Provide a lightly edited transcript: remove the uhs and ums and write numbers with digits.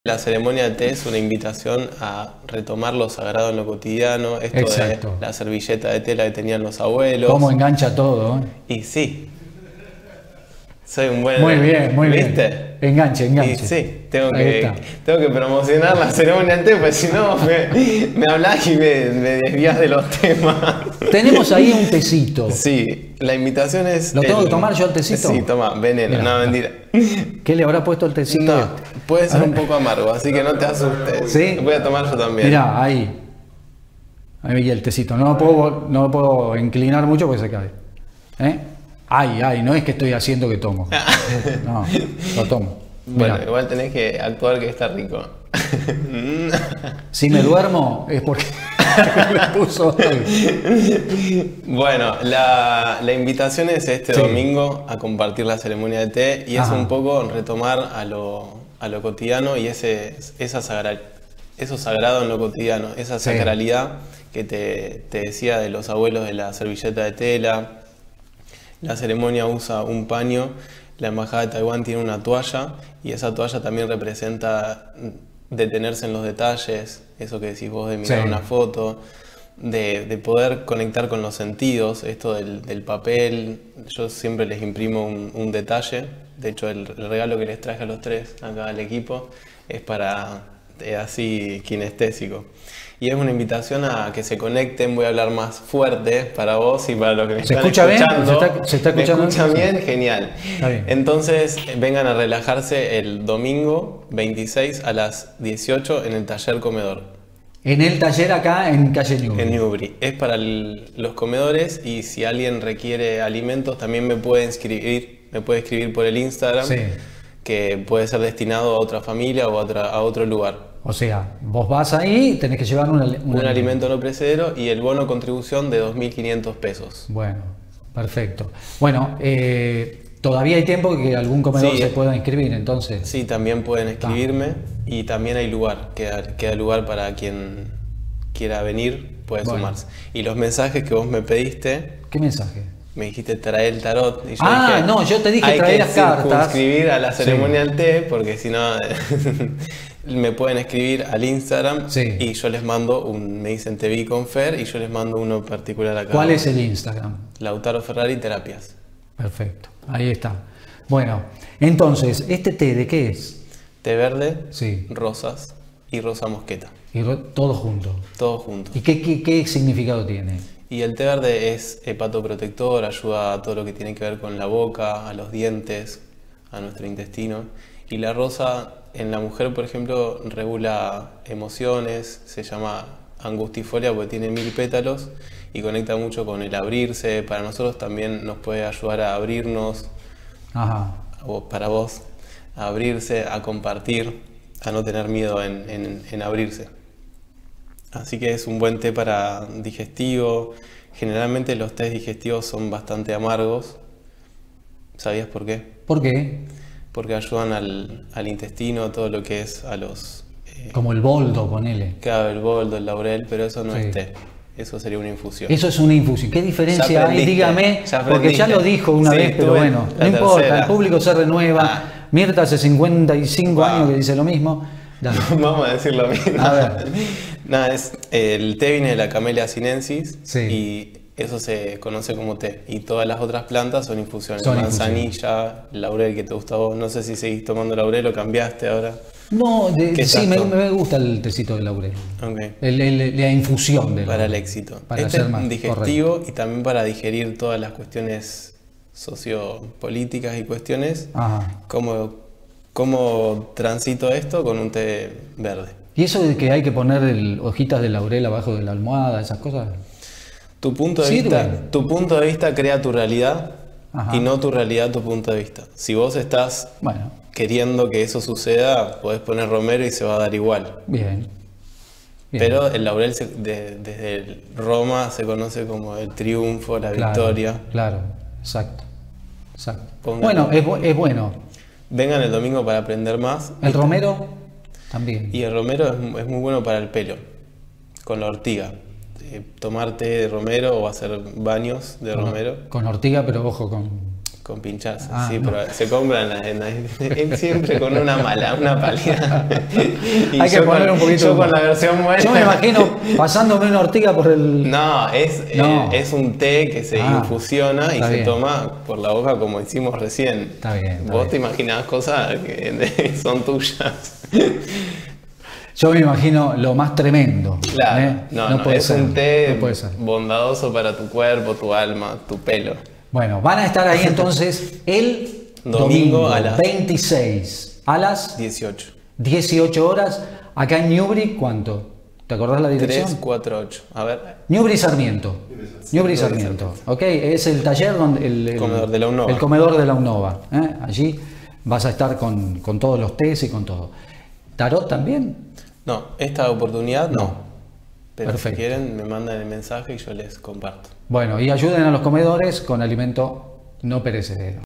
La ceremonia de té es una invitación a retomar lo sagrado en lo cotidiano, esto Exacto. de la servilleta de tela que tenían los abuelos. Cómo engancha todo, ¿eh? Y sí, soy un buen... Muy bien, muy ¿viste? bien. Enganche, enganche. Y sí, tengo Ahí que promocionar la ceremonia del té, porque si no me hablas y me desvías de los temas. Tenemos ahí un tecito. Sí, la invitación es... ¿Lo tengo que tomar yo el tecito? Sí, toma, veneno, Mirá, no, mentira. ¿Qué le habrá puesto el tecito? No, puede ser un poco amargo, así que no te asustes. ¿Sí? Voy a tomar yo también. Mirá, ahí. Ahí veía el tecito. No lo puedo inclinar mucho porque se cae. ¿Eh? Ay, no es que estoy haciendo que tomo. No, lo tomo. Bueno, Mirá. igual tenés que actuar que está rico. Si me duermo es porque me puso. Bueno, la invitación es este Sí. domingo a compartir la ceremonia de té y es Ajá. un poco retomar a lo cotidiano y eso sagrado en lo cotidiano, esa Sí. sacralidad que te decía de los abuelos de la servilleta de tela. La ceremonia usa un paño, la embajada de Taiwán tiene una toalla y esa toalla también representa detenerse en los detalles, eso que decís vos de mirar Sí. una foto, de poder conectar con los sentidos, esto del papel. Yo siempre les imprimo un detalle, de hecho el regalo que les traje a los tres acá al equipo es para así kinestésico. Y es una invitación a que se conecten, voy a hablar más fuerte para vos y para los que me ¿Se están escucha bien? escuchando. ¿Se está escuchando? ¿Me escuchan bien? Genial. Está bien. Entonces vengan a relajarse el domingo 26 a las 18 en el taller comedor, En el taller acá en calle Newbery. en Newbery. Es para los comedores y si alguien requiere alimentos también me puede escribir por el Instagram, Sí. que puede ser destinado a otra familia o a otro lugar. O sea, vos vas ahí, tenés que llevar Un alimento no perecedero y el bono contribución de 2.500 pesos. Bueno, perfecto. Bueno, todavía hay tiempo que algún comedor Sí. se pueda inscribir, entonces. Sí, también pueden escribirme y también hay lugar, queda lugar para quien quiera venir, puede Bueno. sumarse. Y los mensajes que vos me pediste, ¿Qué mensaje? me dijiste traer el tarot. Y yo Ah, dije, no, yo te dije hay traer que las cartas. circunscribir a la Sí. ceremonia del té, porque si no, me pueden escribir al Instagram Sí. y yo les mando me dicen te vi con Fer y yo les mando uno particular acá. ¿Cuál es el Instagram? Lautaro Ferrari Terapias. Perfecto, ahí está. Bueno, entonces, ¿este té de qué es? Té verde, Sí. rosas y rosa mosqueta. Y todo junto. Todo junto. ¿Y qué significado tiene? Y el té verde es hepatoprotector, ayuda a todo lo que tiene que ver con la boca, a los dientes, a nuestro intestino. Y la rosa en la mujer, por ejemplo, regula emociones, se llama angustifolia porque tiene 1000 pétalos y conecta mucho con el abrirse. Para nosotros también nos puede ayudar a abrirnos, Ajá. o para vos, a abrirse, a compartir, a no tener miedo en abrirse. Así que es un buen té para digestivo. Generalmente los tés digestivos son bastante amargos. ¿Sabías por qué? ¿Por qué? Porque ayudan al intestino, todo lo que es a los... Como el boldo, ponele. claro, el boldo, el laurel, pero eso no Sí. es té. Eso sería una infusión. Eso es una infusión. ¿Qué diferencia Ya hay? aprendiste, Dígame, ya porque ya aprendiste. lo dijo una Sí, vez, pero estuve bueno, la no importa, tercera. el público se renueva. Ah. Mirta hace 55 años que dice lo mismo. Dale. Vamos a decir lo mismo. A ver. Nada, el té viene de la Camellia sinensis Sí. y eso se conoce como té. Y todas las otras plantas son infusiones. Son Manzanilla, laurel que te gusta a vos. No sé si seguís tomando laurel o cambiaste ahora. No, ¿Qué sí, estás me gusta el tecito de laurel. Ok. La infusión de Para el laurel. éxito. Para Este ser es más digestivo y también para digerir todas las cuestiones sociopolíticas y cuestiones. Ajá. ¿Cómo transito esto con un té verde? ¿Y eso de que hay que poner hojitas de laurel abajo de la almohada, esas cosas? Tu punto de Sirve. vista crea tu realidad. Ajá. Y no tu realidad, tu punto de vista. Si vos estás Bueno, queriendo que eso suceda, podés poner romero y se va a dar igual. bien. Bien. Pero el laurel desde Roma se conoce como el triunfo, la Claro, victoria. Claro, exacto. Pongan- Bueno, es bueno. Vengan el domingo para aprender más. El romero también. Y el romero es muy bueno para el pelo, con la ortiga. Tomar té de romero o hacer baños de romero. Con ortiga, pero ojo, Con pincharse, Ah, sí, no. pero se compran él siempre con una mala, una pálida. Y Hay que yo poner un poquito yo de con humor. la versión buena. Yo me imagino pasándome una ortiga por el... No, No. es un té que se Ah, infusiona y está se bien. toma por la boca como hicimos recién. Está bien, está Vos bien. te imaginabas cosas que son tuyas. Yo me imagino lo más tremendo. Claro, ¿eh? no, puede es ser, un té no puede ser. bondadoso para tu cuerpo, tu alma, tu pelo. Bueno, van a estar ahí entonces el Domingo a las 26 a las 18. 18 horas. Acá en Newbury, ¿cuánto? ¿Te acordás la dirección? 348. A ver, Newbury Sarmiento. Newbury Sarmiento. ¿Ok? Es el taller donde... El Comedor de la UNOVA. El comedor de la UNOVA. ¿eh? Allí vas a estar con todos los tés y con todo. ¿Tarot también? no, esta oportunidad no. Pero Perfecto. si quieren, me mandan el mensaje y yo les comparto. Bueno, y ayuden a los comedores con alimento no perecedero.